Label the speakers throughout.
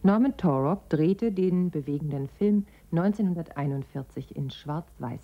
Speaker 1: Norman Taurog drehte den bewegenden Film 1941 in Schwarz-Weiß.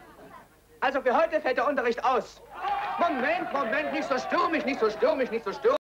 Speaker 2: Also für heute fällt der Unterricht aus. Moment, nicht so stürmisch, nicht so stürmisch, nicht so stürmisch.